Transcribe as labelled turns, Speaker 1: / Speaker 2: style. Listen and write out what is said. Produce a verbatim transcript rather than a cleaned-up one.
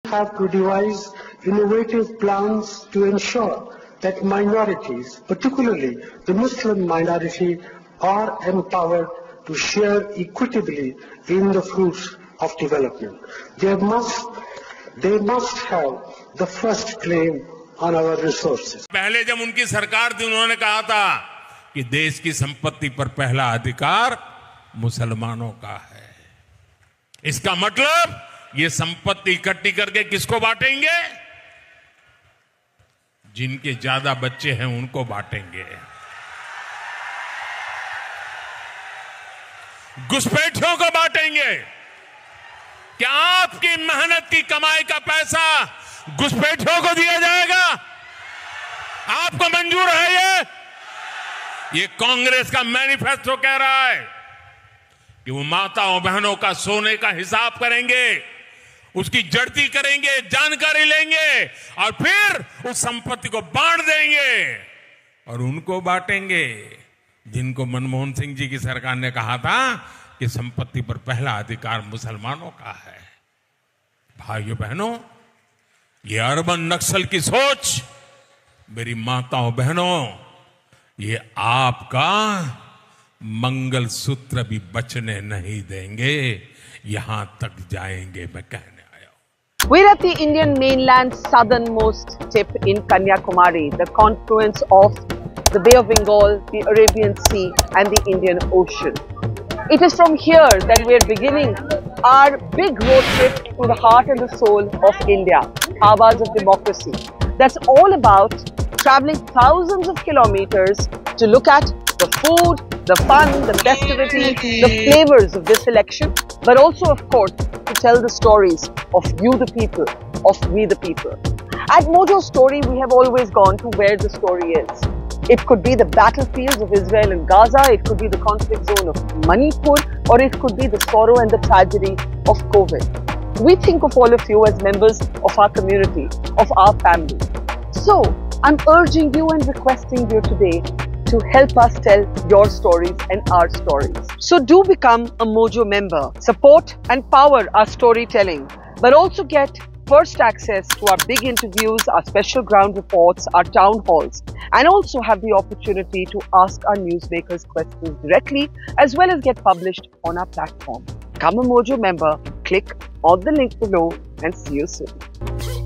Speaker 1: have to devise innovative plans to ensure that minorities, particularly the Muslim minority, are empowered to share equitably in the fruits of development. They must, they must have the first claim on our resources.
Speaker 2: पहले जब उनकी सरकार थी उन्होंने कहा था कि देश की संपत्ति पर पहला अधिकार मुसलमानों का है। इसका मतलब ये संपत्ति इकट्ठी करके किसको बांटेंगे? जिनके ज्यादा बच्चे हैं उनको बांटेंगे। घुसपैठियों को बांटेंगे। क्या आपकी मेहनत की कमाई का पैसा घुसपैठियों को दिया जाएगा? आपको मंजूर है ये? ये कांग्रेस का मैनिफेस्टो कह रहा है कि वो माताओं बहनों का सोने का हिसाब करेंगे, उसकी जड़ती करेंगे, जानकारी लेंगे और फिर उस संपत्ति को बांट देंगे और उनको बांटेंगे जिनको मनमोहन सिंह जी की सरकार ने कहा था कि संपत्ति पर पहला अधिकार मुसलमानों का है। भाइयों बहनों, ये अर्बन नक्सल की सोच, मेरी माताओं बहनों, ये आपका मंगल सूत्र भी बचने नहीं देंगे, यहां तक जाएंगे मैं कहने आया हूं।
Speaker 3: We're at the Indian mainland's southernmost tip in Kanyakumari, the confluence of the Bay of Bengal, the Arabian Sea and the Indian Ocean. It is from here that we're beginning our big road trip to the heart and the soul of India, Awaaz of Democracy. That's all about traveling thousands of kilometers to look at the food, the fun, the festivity, the flavors of this election, but also, of course, to tell the stories of you the people, of we the people. At Mojo Story, we have always gone to where the story is. It could be the battlefields of Israel and Gaza, it could be the conflict zone of Manipur, or it could be the sorrow and the tragedy of COVID. We think of all of you as members of our community, of our family. So, I'm urging you and requesting you today to help us tell your stories and our stories. So do become a Mojo member, support and power our storytelling, but also get first access to our big interviews, our special ground reports, our town halls, and also have the opportunity to ask our newsmakers questions directly, as well as get published on our platform. Become a Mojo member, click on the link below, and see you soon.